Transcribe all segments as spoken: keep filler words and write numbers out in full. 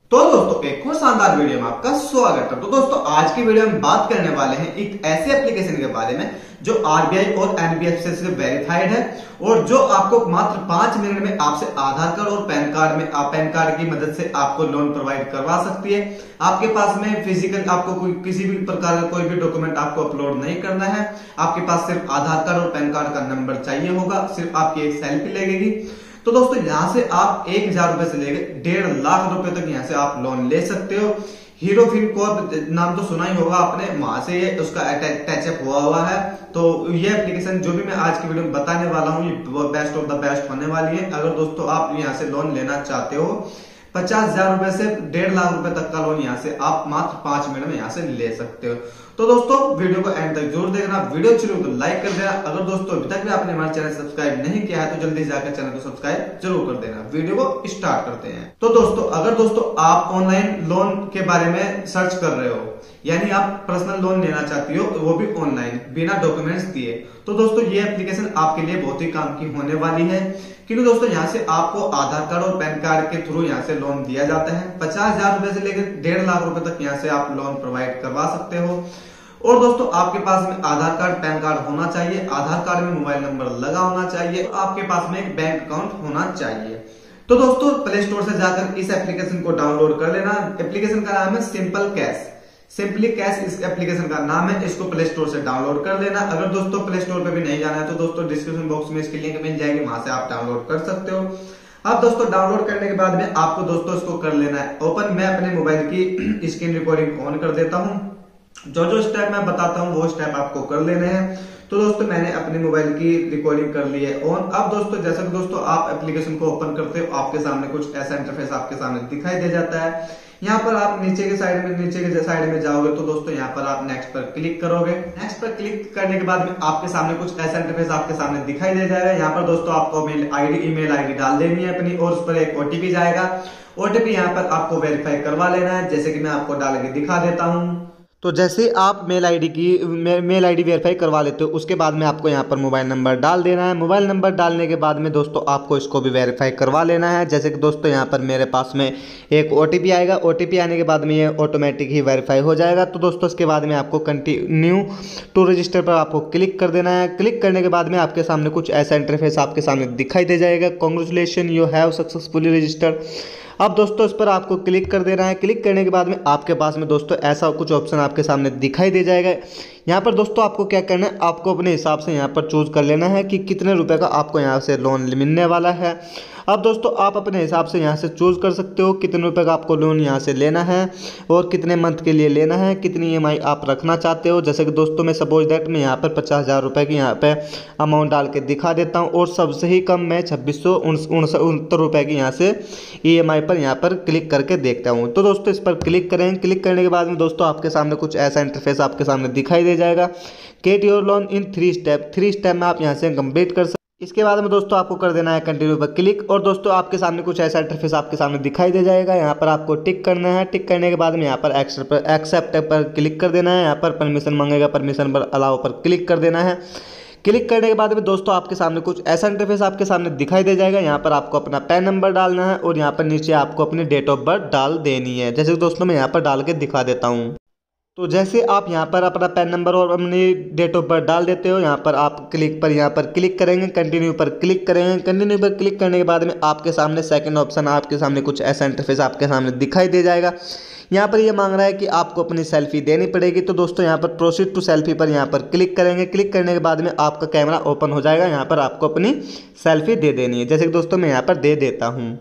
तो दोस्तों एक और शानदार वीडियो में आपका स्वागत है। तो दोस्तों आज की वीडियो में बात करने वाले हैं एक ऐसे एप्लीकेशन के बारे में जो आरबीआई और एनबीएफसी से वेरीफाइड है और जो आपको मात्र पांच मिनट में आपसे आधार कार्ड और पैन कार्ड में आप पैन कार्ड की मदद से आपको लोन प्रोवाइड करवा सकती है। आपके पास में फिजिकल आपको कोई किसी भी प्रकार का कोई भी डॉक्यूमेंट आपको अपलोड नहीं करना है। आपके पास सिर्फ आधार कार्ड और पैन कार्ड का नंबर चाहिए होगा, सिर्फ आपकी एक सेल्फी लगेगी। तो दोस्तों यहाँ से आप एक हजार रुपए से लेकर डेढ़ लाख रुपए तक यहाँ से आप लोन ले सकते हो। हीरो फिनकॉर्प नाम तो सुना ही होगा आपने, वहां से ये उसका अटैचअप हुआ हुआ है। तो ये एप्लीकेशन जो भी मैं आज की वीडियो में बताने वाला हूँ ये बेस्ट ऑफ द बेस्ट होने वाली है। अगर दोस्तों आप यहाँ से लोन लेना चाहते हो पचास हजार रुपए से डेढ़ लाख रुपए तक का लोन यहाँ से आप मात्र पांच मिनट में यहाँ से ले सकते हो। तो दोस्तों वीडियो को एंड तक जरूर देखना, वीडियो अच्छी लगे तो लाइक कर देना। अगर दोस्तों अभी तक भी आपने हमारे चैनल सब्सक्राइब नहीं किया है तो जल्दी से जाकर चैनल को सब्सक्राइब जरूर कर देना। वीडियो को स्टार्ट करते हैं। तो दोस्तों अगर दोस्तों आप ऑनलाइन लोन के बारे में सर्च कर रहे हो, यानी आप पर्सनल लोन लेना चाहती हो वो भी ऑनलाइन बिना डॉक्यूमेंट्स दिए, तो दोस्तों ये एप्लीकेशन आपके लिए बहुत ही काम की होने वाली है। क्योंकि दोस्तों यहाँ से आपको आधार कार्ड और पैन कार्ड के थ्रू यहाँ से लोन दिया जाता है। पचास हजार रुपए से लेकर डेढ़ लाख रुपए तक यहाँ से आप लोन प्रोवाइड करवा सकते हो। और दोस्तों आपके पास में आधार कार्ड पैन कार्ड होना चाहिए, आधार कार्ड में मोबाइल नंबर लगा होना चाहिए, आपके पास में एक बैंक अकाउंट होना चाहिए। तो दोस्तों प्ले स्टोर से जाकर इस एप्लीकेशन को डाउनलोड कर लेना। एप्लीकेशन का नाम है सिंपल कैश, सिंपली कैश इस एप्लीकेशन का नाम है। इसको प्ले स्टोर से डाउनलोड कर लेना। अगर दोस्तों प्ले स्टोर पे भी नहीं जाना है तो दोस्तों डिस्क्रिप्शन बॉक्स में इसकी लिंक मिल जाएगी, वहां से आप डाउनलोड कर सकते हो। अब दोस्तों डाउनलोड करने के बाद में आपको दोस्तों इसको कर लेना है ओपन। मैं अपने मोबाइल की स्क्रीन रिकॉर्डिंग ऑन कर देता हूँ। जो जो स्टेप मैं बताता हूँ वो स्टेप आपको कर लेने हैं। तो दोस्तों मैंने अपने मोबाइल की रिकॉर्डिंग कर ली है ऑन। अब दोस्तों जैसे कि दोस्तों आप एप्लीकेशन को ओपन करते हो आपके सामने कुछ ऐसा इंटरफेस आपके सामने दिखाई दे जाता है। यहाँ पर आप नीचे के साइड में नीचे के साइड में जाओगे तो दोस्तों यहाँ पर आप नेक्स्ट पर क्लिक करोगे। नेक्स्ट पर क्लिक करने के बाद में आपके सामने कुछ ऐसा इंटरफेस आपके सामने दिखाई दे जाएगा। यहाँ पर दोस्तों आपको मेल आईडी ईमेल आईडी डाल देनी है अपनी और उस पर एक ओटीपी जाएगा। ओटीपी यहाँ पर आपको वेरीफाई करवा लेना है, जैसे कि मैं आपको डाल के दिखा देता हूँ। तो जैसे आप मेल आईडी की मे, मेल आईडी वेरीफाई करवा लेते हो उसके बाद में आपको यहाँ पर मोबाइल नंबर डाल देना है। मोबाइल नंबर डालने के बाद में दोस्तों आपको इसको भी वेरीफाई करवा लेना है। जैसे कि दोस्तों यहाँ पर मेरे पास में एक ओटीपी आएगा, ओटीपी आने के बाद में ये ऑटोमेटिक ही वेरीफाई हो जाएगा। तो दोस्तों इसके बाद में आपको कंटिन्यू टू रजिस्टर पर आपको क्लिक कर देना है। क्लिक करने के बाद में आपके सामने कुछ ऐसा इंटरफेस आपके सामने दिखाई दे जाएगा, congratulation you have successfully registered. अब दोस्तों इस पर आपको क्लिक कर देना है। क्लिक करने के बाद में आपके पास में दोस्तों ऐसा कुछ ऑप्शन आपके सामने दिखाई दे जाएगा। यहाँ पर दोस्तों आपको क्या करना है, आपको अपने हिसाब से यहाँ पर चूज कर लेना है कि कितने रुपए का आपको यहाँ से लोन मिलने वाला है। अब दोस्तों आप अपने हिसाब से यहाँ से चूज कर सकते हो कितने रुपए का आपको लोन यहाँ से लेना है और कितने मंथ के लिए लेना है, कितनी ईएमआई आप रखना चाहते हो। जैसे कि दोस्तों मैं सपोज दैट मैं यहाँ पर पचास हजार रुपये की यहाँ पे अमाउंट डाल के दिखा देता हूँ और सबसे ही कम मैं छब्बीस सौ उनसत्तर रुपये की यहाँ से ईएमआई पर यहाँ पर क्लिक करके देखता हूँ। तो दोस्तों इस पर क्लिक करें। क्लिक करने के बाद में दोस्तों आपके सामने कुछ ऐसा इंटरफेस आपके सामने दिखाई दे जाएगा, get your loan in three step. Three step में आप यहाँ से कंप्लीट कर सकते। इसके बाद में दोस्तों आपको कर देना है कंटिन्यू पर क्लिक और दोस्तों आपके सामने कुछ ऐसा इंटरफेस आपके सामने दिखाई दे जाएगा। यहाँ पर आपको टिक करना है। टिक करने के बाद में यहाँ पर एक्सेप्ट पर एक्सेप्ट पर क्लिक कर देना है। यहाँ पर परमिशन मांगेगा, परमिशन पर अलाउ पर क्लिक कर देना है। क्लिक करने के बाद में दोस्तों आपके सामने कुछ ऐसा इंटरफेस आपके सामने दिखाई दे जाएगा। यहाँ पर आपको अपना पैन नंबर डालना है और यहाँ पर नीचे आपको अपनी डेट ऑफ बर्थ डाल देनी है। जैसे दोस्तों मैं यहाँ पर डाल के दिखा देता हूँ। तो जैसे आप यहाँ पर अपना पैन नंबर और अपनी डेट ऑफ बर्थ डाल देते हो, यहाँ पर आप क्लिक पर यहाँ पर क्लिक करेंगे, कंटिन्यू पर क्लिक करेंगे। कंटिन्यू पर क्लिक करने के बाद में आपके सामने सेकंड ऑप्शन आपके सामने कुछ ऐसा इंटरफेस आपके सामने दिखाई दे जाएगा। यहाँ पर ये यह मांग रहा है कि आपको अपनी सेल्फी देनी पड़ेगी। तो दोस्तों यहाँ पर प्रोसीड टू सेल्फी पर यहाँ पर क्लिक करेंगे। क्लिक करने के बाद में आपका कैमरा ओपन हो जाएगा। यहाँ पर आपको अपनी सेल्फी दे देनी है। जैसे कि दोस्तों मैं यहाँ पर दे देता हूँ।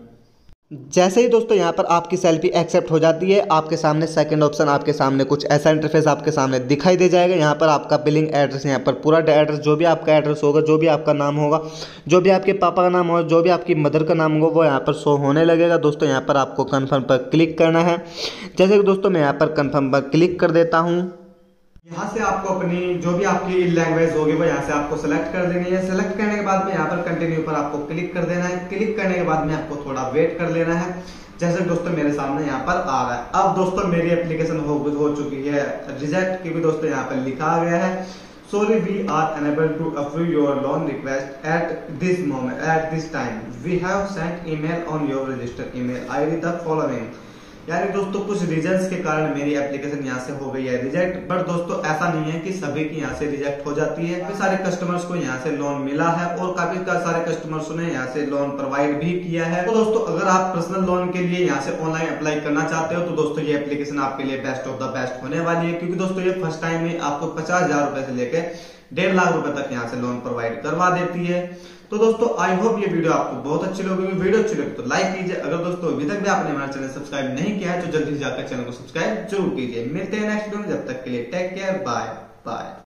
जैसे ही दोस्तों यहाँ पर आपकी सेल्फी एक्सेप्ट हो जाती है आपके सामने सेकंड ऑप्शन आपके सामने कुछ ऐसा इंटरफेस आपके सामने दिखाई दे जाएगा। यहाँ पर आपका बिलिंग एड्रेस, यहाँ पर पूरा एड्रेस जो भी आपका एड्रेस होगा, जो भी आपका नाम होगा, जो भी आपके पापा का नाम होगा, जो भी आपकी मदर का नाम होगा वो यहाँ पर शो होने लगेगा। दोस्तों यहाँ पर आपको कन्फर्म पर क्लिक करना है। जैसे कि दोस्तों मैं यहाँ पर कन्फर्म पर क्लिक कर देता हूँ। यहाँ से आपको अपनी जो भी आपकी लैंग्वेज होगी वो यहाँ से आपको सेलेक्ट कर देनी है। सेलेक्ट करने के बाद में यहाँ पर कंटिन्यू पर आपको क्लिक कर देना है। क्लिक करने के बाद में आपको थोड़ा वेट कर लेना है। जैसे दोस्तों मेरे सामने यहाँ पर आ रहा है। अब दोस्तों मेरी एप्लीकेशन हो, हो चुकी है रिजेक्ट, क्योंकि दोस्तों यहाँ पर लिखा गया है sorry we are unable to approve your loan request at this moment at this time we have sent email on your registered email id the following। यानी दोस्तों कुछ रीजंस के कारण मेरी एप्लीकेशन यहाँ से हो गई है रिजेक्ट। बट दोस्तों ऐसा नहीं है कि सभी की यहाँ से रिजेक्ट हो जाती है। काफी सारे कस्टमर्स को यहाँ से लोन मिला है और काफी सारे कस्टमर्स ने यहाँ से लोन प्रोवाइड भी किया है। तो दोस्तों अगर आप पर्सनल लोन के लिए यहाँ से ऑनलाइन अप्लाई करना चाहते हो तो दोस्तों ये एप्लीकेशन आपके लिए बेस्ट ऑफ द बेस्ट होने वाली है, क्योंकि दोस्तों ये फर्स्ट टाइम में आपको पचास हजार रुपए से लेकर डेढ़ लाख रुपए तक यहाँ से लोन प्रोवाइड करवा देती है। तो दोस्तों आई होप ये वीडियो आपको बहुत अच्छी लगी। वीडियो अच्छी लगी तो लाइक कीजिए। अगर दोस्तों अभी तक भी आपने हमारा चैनल सब्सक्राइब नहीं किया है तो जल्दी से जाकर चैनल को सब्सक्राइब जरूर कीजिए। मिलते हैं नेक्स्ट वीडियो में, जब तक के लिए टेक केयर, बाय बाय।